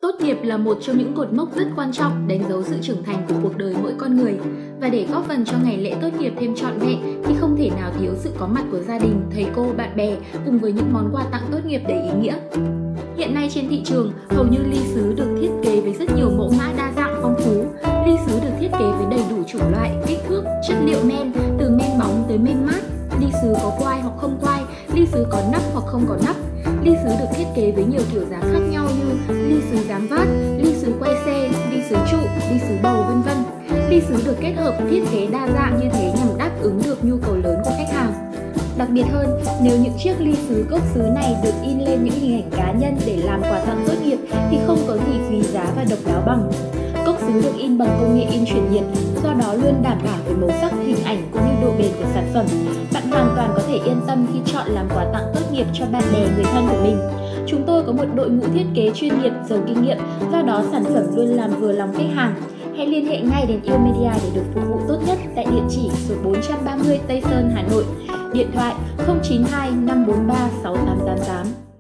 Tốt nghiệp là một trong những cột mốc rất quan trọng đánh dấu sự trưởng thành của cuộc đời mỗi con người. Và để góp phần cho ngày lễ tốt nghiệp thêm trọn vẹn thì không thể nào thiếu sự có mặt của gia đình, thầy cô, bạn bè cùng với những món quà tặng tốt nghiệp đầy ý nghĩa. Hiện nay trên thị trường, hầu như ly sứ được thiết kế với rất nhiều mẫu mã đa dạng phong phú. Ly sứ được thiết kế với đầy đủ chủng loại, kích thước, chất liệu men, từ men bóng tới men mát. Ly sứ có quai hoặc không quai, ly sứ có nắp hoặc không có nắp. Ly sứ được thiết kế với nhiều kiểu dáng khác nhau như ly sứ dáng vát, ly sứ quay xe, ly sứ trụ, ly sứ bầu v.v. Ly sứ được kết hợp thiết kế đa dạng như thế nhằm đáp ứng được nhu cầu lớn của khách hàng. Đặc biệt hơn, nếu những chiếc ly sứ cốc sứ này được in lên những hình ảnh cá nhân để làm quà tặng tốt nghiệp thì không có gì quý giá và độc đáo bằng. Cốc sứ được in bằng công nghệ in chuyển nhiệt, do đó luôn đảm bảo về màu sắc, hình ảnh cũng như độ bền của sản phẩm. Bạn hoàn toàn có thể yên tâm khi chọn làm quà tặng tốt nghiệp cho bạn bè, người thân của mình. Chúng tôi có một đội ngũ thiết kế chuyên nghiệp, giàu kinh nghiệm, do đó sản phẩm luôn làm vừa lòng khách hàng. Hãy liên hệ ngay đến Yêu Media để được phục vụ tốt nhất tại địa chỉ số 430 Tây Sơn, Hà Nội. Điện thoại 092 543 6888.